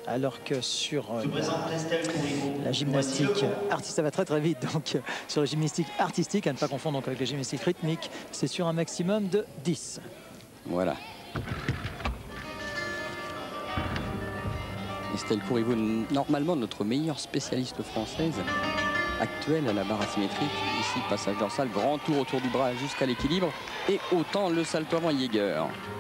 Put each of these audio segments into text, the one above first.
alors que sur la gymnastique artistique, ça va très très vite, donc sur la gymnastique artistique, à ne pas confondre donc avec la gymnastique rythmique, c'est sur un maximum de 10. Voilà. Estelle Courriveau, normalement notre meilleure spécialiste française actuelle à la barre asymétrique. Ici, passage dorsal, grand tour autour du bras jusqu'à l'équilibre. Et autant le salto avant Jaeger.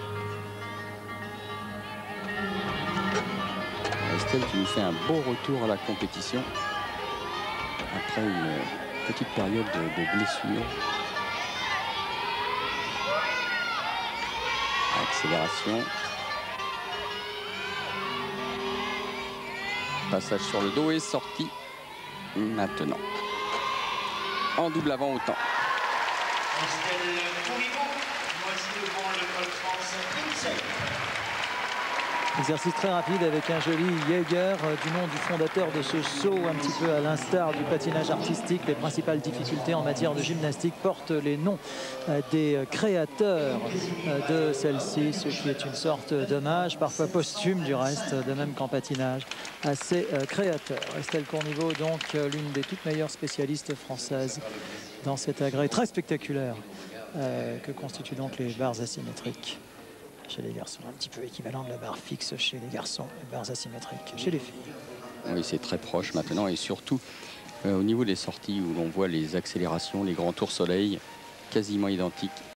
Estelle qui nous fait un beau retour à la compétition après une petite période de blessure. Accélération. Passage sur le dos et sortie maintenant. En double avant autant. Estelle Courriveau, voici devant le Pôle France. Exercice très rapide avec un joli Jaeger du nom du fondateur de ce saut, un petit peu à l'instar du patinage artistique. Les principales difficultés en matière de gymnastique portent les noms des créateurs de celle-ci, ce qui est une sorte d'hommage, parfois posthume du reste, de même qu'en patinage, à ces créateurs. Estelle Courriveau, donc l'une des toutes meilleures spécialistes françaises dans cet agrès très spectaculaire que constituent donc les barres asymétriques. Chez les garçons, un petit peu équivalent de la barre fixe chez les garçons, les barres asymétriques chez les filles. Oui, c'est très proche maintenant et surtout au niveau des sorties où l'on voit les accélérations, les grands tours soleil quasiment identiques